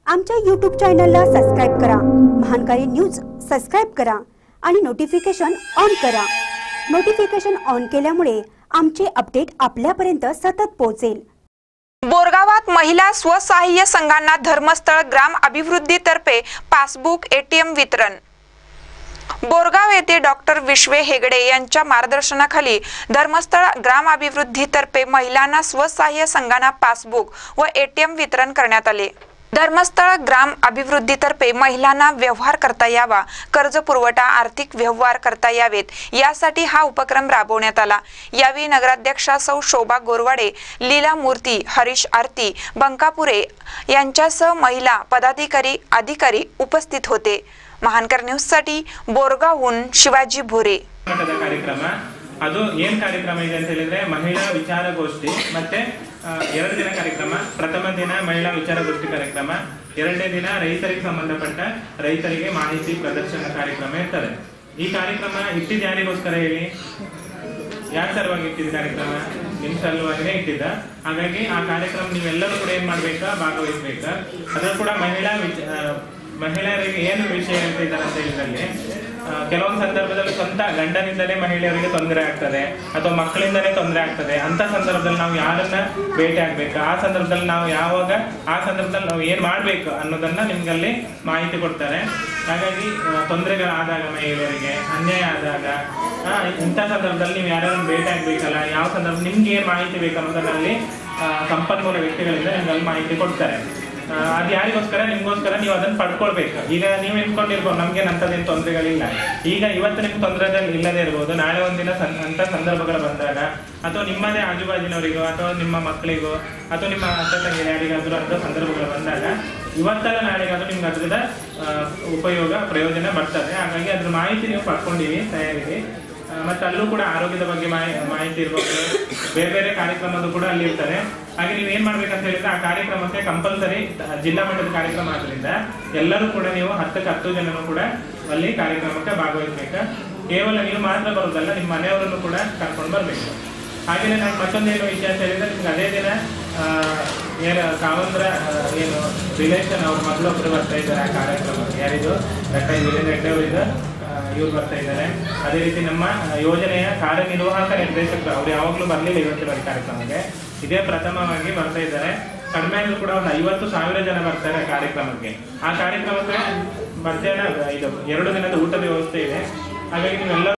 आमच्या YouTube चॅनलला subscribe करा, महानकारी न्यूज सबस्क्राइब करा आणि नोटिफिकेशन ऑन करा। नोटिफिकेशन ऑन केल्यामुळे आमचे अपडेट आपल्यापर्यंत सतत पोहोचेल। बोरगावात महिला स्वसहाय्य संघांना धर्मस्थळ ग्राम अभिवृद्धीतर्फे पासबुक एटीएम वितरण। बोरगाव येथे डॉक्टर विश्वे हेगडे यांच्या मार्गदर्शनाखाली धर्मस्थळ ग्राम अभिवृद्धीतर्फे महिलांना स्वसहाय्य संघांना पासबुक व एटीएम वितरण करण्यात आले। धर्मस्थळ ग्राम अभिवृद्धीतर्फे महिलांना व्यवहार करता यावा, कर्ज पुरवठा आर्थिक व्यवहार करता यावेत यासाठी हा उपक्रम राबवण्यात आला। यावेळी नगराध्यक्षा सौ शोभा गोरवाडे, लीला मूर्ती, हरीश आरती, बंकापुरे यांच्यासह महिला पदाधिकारी अधिकारी उपस्थित होते। महानकर न्यूज साठी बोरगावहून शिवाजी भोरे। ಅದು ಏನು ಕಾರ್ಯಕ್ರಮ ಇದೆ ಅಂತ ಹೇಳಿದ್ರೆ ಮಹಿಳಾ ವಿಚಾರಗೋಷ್ಠಿ ಮತ್ತೆ ಎರಡು ದಿನ ಕಾರ್ಯಕ್ರಮ। ಪ್ರಥಮ ದಿನ ಮಹಿಳಾ ವಿಚಾರಗೋಷ್ಠಿ ಕಾರ್ಯಕ್ರಮ, ಎರಡನೇ ದಿನ ರೈತರಿಗೆ ಸಂಬಂಧಪಟ್ಟ ರೈತರಿಗೆ ಮಾಹಿತಿ ಪ್ರದರ್ಶನ ಕಾರ್ಯಕ್ರಮ ಇರ್ತದೆ। ಈ ಕಾರ್ಯಕ್ರಮ ಇಟ್ಟಿದ್ದು ಯಾರಿಗೋಸ್ಕರ ಹೇಳಿ? ಯಾರ ಸಲುವಾಗಿ ಇಟ್ಟಿದ್ದ ಕಾರ್ಯಕ್ರಮ? ನಿಮ್ಮ ಸಲುವಾಗಿನೇ ಇಟ್ಟಿದ್ದ। ಹಾಗಾಗಿ ಆ ಕಾರ್ಯಕ್ರಮ ನೀವೆಲ್ಲರೂ ಕೂಡ ಏನ್ ಮಾಡ್ಬೇಕಾ, ಭಾಗವಹಿಸ್ಬೇಕಾ। ಅದ್ರೂ ಕೂಡ ಮಹಿಳೆಯರಿಗೆ ಏನು ವಿಷಯ ಅಂತ ಇದ್ದಾರೆ ಅಂತ ಹೇಳಿದಲ್ಲಿ ಕೆಲವೊಂದು ಸಂದರ್ಭದಲ್ಲಿ ಸ್ವಂತ ಗಂಡನಿಂದಲೇ ಮಹಿಳೆಯರಿಗೆ ತೊಂದರೆ ಆಗ್ತದೆ ಅಥವಾ ಮಕ್ಕಳಿಂದಲೇ ತೊಂದರೆ ಆಗ್ತದೆ। ಅಂತ ಸಂದರ್ಭದಲ್ಲಿ ನಾವು ಯಾರನ್ನ ಭೇಟಿ ಆಗ್ಬೇಕು, ಆ ಸಂದರ್ಭದಲ್ಲಿ ನಾವು ಯಾವಾಗ ಆ ಸಂದರ್ಭದಲ್ಲಿ ನಾವು ಏನ್ ಮಾಡ್ಬೇಕು ಅನ್ನೋದನ್ನ ನಿಮ್ಗಲ್ಲಿ ಮಾಹಿತಿ ಕೊಡ್ತಾರೆ। ಹಾಗಾಗಿ ತೊಂದರೆಗಳಾದಾಗ ಮಹಿಳೆಯರಿಗೆ ಅನ್ಯಾಯ ಆದಾಗ ಇಂಥ ಸಂದರ್ಭದಲ್ಲಿ ನೀವು ಯಾರನ್ನ ಭೇಟಿ ಆಗ್ಬೇಕಲ್ಲ, ಯಾವ ಸಂದರ್ಭ ನಿಮ್ಗೆ ಏನ್ ಮಾಹಿತಿ ಬೇಕು ಅನ್ನೋದನ್ನಲ್ಲಿ ಸಂಪನ್ಮೂಲ ವ್ಯಕ್ತಿಗಳಿಂದ ನಿಮ್ಗಲ್ಲಿ ಮಾಹಿತಿ ಕೊಡ್ತಾರೆ। ಅದು ಯಾರಿಗೋಸ್ಕರ? ನಿಮ್ಗೋಸ್ಕರ ನೀವು ಅದನ್ನ ಪಡ್ಕೊಳ್ಬೇಕು। ಈಗ ನೀವು ಎನ್ಕೊಂಡಿರ್ಬೋದು ನಮ್ಗೆ ಅಂತದೇನು ತೊಂದರೆಗಳಿಲ್ಲ, ಈಗ ಇವತ್ತು ನಿಮ್ಗೆ ತೊಂದರೆಗಳು ಇಲ್ಲದೆ ಇರ್ಬೋದು, ನಾಳೆ ಒಂದಿನ ಅಂತ ಸಂದರ್ಭಗಳು ಬಂದಾಗ ಅಥವಾ ನಿಮ್ಮದೇ ಆಜುಬಾಜಿನವರಿಗೋ ಅಥವಾ ನಿಮ್ಮ ಮಕ್ಕಳಿಗೋ ಅಥವಾ ನಿಮ್ಮ ಅಕ್ಕ ತಂಗಿ ಯಾರಿಗಾದ್ರೂ ಅಂತ ಸಂದರ್ಭಗಳು ಬಂದಾಗ ಇವತ್ತಲ್ಲ ನಾಳೆಗಾದ್ರೂ ನಿಮ್ಗೆ ಅದ್ರದ ಉಪಯೋಗ ಪ್ರಯೋಜನ ಬರ್ತದೆ। ಹಾಗಾಗಿ ಅದ್ರ ಮಾಹಿತಿ ನೀವು ಪಡ್ಕೊಂಡಿವಿ ತಯಾರಿಗೆ। ಮತ್ತೆ ಅಲ್ಲೂ ಕೂಡ ಆರೋಗ್ಯದ ಬಗ್ಗೆ ಮಾಹಿತಿ ಇರ್ಬೋದು, ಬೇರೆ ಬೇರೆ ಕಾರ್ಯಕ್ರಮಗಳು ಕೂಡ ಅಲ್ಲಿ ಇರ್ತಾರೆ। ಹಾಗೆ ನೀವು ಏನ್ ಮಾಡ್ಬೇಕಂತ ಹೇಳಿದ್ರೆ ಆ ಕಾರ್ಯಕ್ರಮಕ್ಕೆ ಕಂಪಲ್ಸರಿ ಜಿಲ್ಲಾ ಮಟ್ಟದ ಕಾರ್ಯಕ್ರಮ ಆದ್ರಿಂದ ಎಲ್ಲರೂ ಕೂಡ ನೀವು 10 ಜನನು ಕೂಡ ಅಲ್ಲಿ ಕಾರ್ಯಕ್ರಮಕ್ಕೆ ಭಾಗವಹಿಸ್ಬೇಕು। ಕೇವಲ ನೀವು ಮಾತ್ರ ಬರೋದಲ್ಲ, ನಿಮ್ಮ ಮನೆಯವರನ್ನು ಕೂಡ ಕರ್ಕೊಂಡು ಬರ್ಬೇಕು। ಹಾಗೇನೆ ನಾನು ಮತ್ತೊಂದೇನು ವಿಷಯ ಅಂತ ಹೇಳಿದ್ರೆ ನಿಮ್ಗೆ ಅದೇ ದಿನ ಕಾವಂದ್ರ ಏನು ರಿಲೇಷನ್ ಅವ್ರ ಮಗಳೊಬ್ಬರು ಬರ್ತಾ ಇದ್ದಾರೆ ಆ ಕಾರ್ಯಕ್ರಮ, ಯಾರಿದು ಡಾಕ್ಟರ್ ವೀರೇಂದ್ರ ಹೆಗ್ಡೆ ಅವರಿದ್ದು ಇವ್ರು ಬರ್ತಾ ಇದ್ದಾರೆ। ಅದೇ ರೀತಿ ನಮ್ಮ ಯೋಜನೆಯ ಕಾರ್ಯನಿರ್ವಾಹಕ ನಿರ್ದೇಶಕರು ಅವ್ರು ಯಾವಾಗಲೂ ಬರಲಿಲ್ಲ ಇವತ್ತಿನ ಕಾರ್ಯಕ್ರಮಕ್ಕೆ, ಇದೇ ಪ್ರಥಮವಾಗಿ ಬರ್ತಾ ಇದ್ದಾರೆ। ಕಡಿಮೆ ಆದ್ರೂ ಕೂಡ ಒಂದು 50,000 ಜನ ಬರ್ತಾರೆ ಕಾರ್ಯಕ್ರಮಕ್ಕೆ। ಆ ಕಾರ್ಯಕ್ರಮಕ್ಕೆ ಮಧ್ಯಾಹ್ನ ಇದು 2 ದಿನದ ಊಟದ ವ್ಯವಸ್ಥೆ ಇದೆ। ಹಾಗಾಗಿ ನೀವೆಲ್ಲ